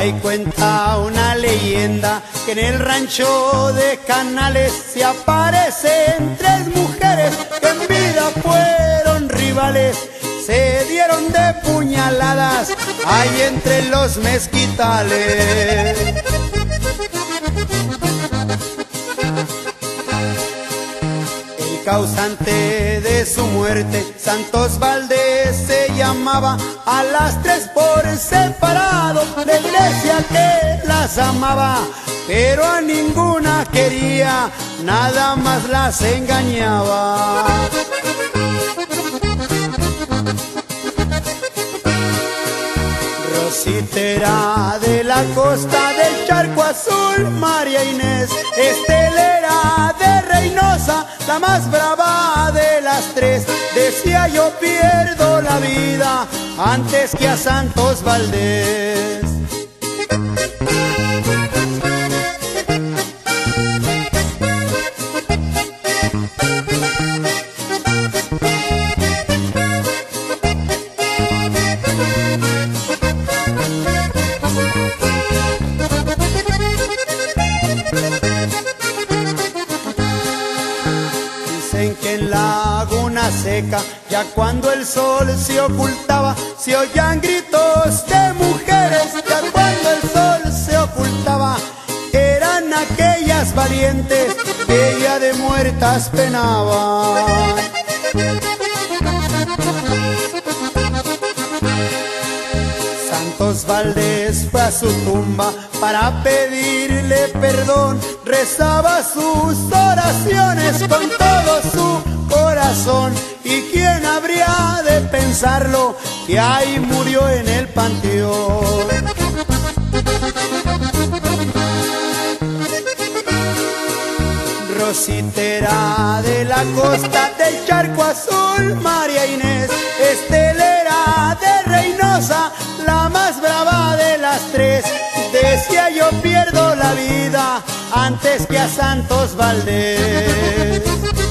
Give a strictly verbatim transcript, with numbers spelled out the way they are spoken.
Ahí cuenta una leyenda que en el rancho de Canales se aparecen tres mujeres que en vida fueron rivales. Se dieron de puñaladas ahí entre los mezquitales. El causante de su muerte, Santos Valdés se llamaba, a las tres por separado la iglesia que las amaba, pero a ninguna quería, nada más las engañaba. Rositera de la costa del Charco Azul, María Inés Estelera de Reynosa, la más brava de las tres, decía yo pierdo la vida antes que a Santos Valdés. Dicen que en Laguna Seca, ya cuando el sol se ocultaba, se oían gritos de mujeres. Ya cuando el sol se ocultaba, eran aquellas valientes que ya de muertas penaban. Santos Valdés fue a su tumba para pedirle perdón, rezaba sus oraciones con todo su corazón. ¿Y quién habría de pensarlo que ahí murió en el panteón? Rositera de la costa del Charco Azul, María Inés Estelera de Reynosa, la más brava de las tres, decía yo pierdo la vida antes que a Santos Valdés.